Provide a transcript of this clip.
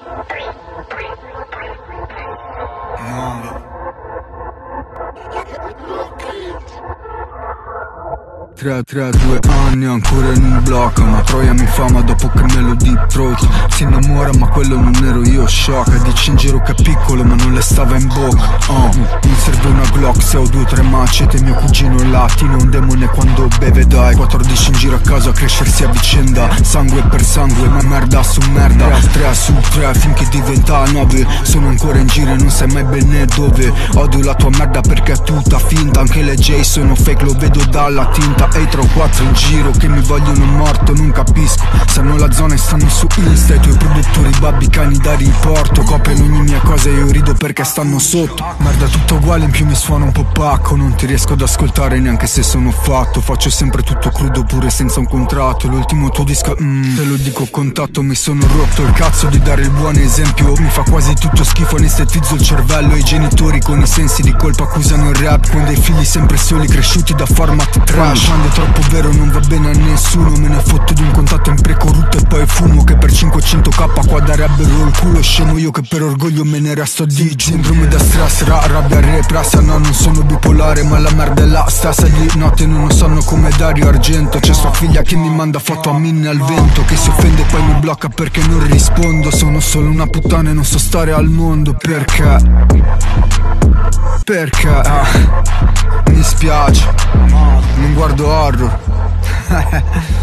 Tre, 2 anni ancora in un blocco. Una troia mi fama dopo che me lo deep throat. Si innamora ma quello non ero io, shock. Dici in giro che è piccolo ma non le stava in bocca. Mi serve una Glock se ho 2 o 3 macete. Mio cugino è latino, un demone quando beve dai. 14 in giro a caso a crescersi a vicenda. Sangue per sangue ma merda su merda. 3 su 3 finché diventa 9. Sono ancora in giro e non sai mai bene dove. Odio la tua merda perché è tutta finta. Anche le J sono fake, lo vedo dalla tinta. Ehi, 3 o 4 in giro che mi vogliono morto, non capisco. Sanno la zona e stanno su Insta. I tuoi produttori babbi cani da riporto. Copiano ogni mia cosa e io rido perché stanno sotto. Merda tutto uguale, in più mi suona un po' pacco. Non ti riesco ad ascoltare neanche se sono fatto. Faccio sempre tutto crudo pure senza un contratto. L'ultimo tuo disco, te lo dico contatto. Mi sono rotto il cazzo di dare il buon esempio. Mi fa quasi tutto schifo, anestetizzo il cervello. I genitori con i sensi di colpa accusano il rap con dei figli sempre soli cresciuti da format trash. Quando è troppo vero non va bene a nessuno. Me ne fotto di un contatto in precorrutto e poi fumo. Che per 500k qua darebbero il culo. Scemo io che per orgoglio me ne resto a digiuno. Sindrome da stress, rabbia repressa. No, non sono bipolare ma la merda è la stessa. Di notte non lo sanno come Dario Argento. C'è sua figlia che mi manda foto a minne al vento. Che si offende e poi mi blocca perché non rispondo. Sono solo una puttana e non so stare al mondo. Perché? Mi spiace, non guardo horror.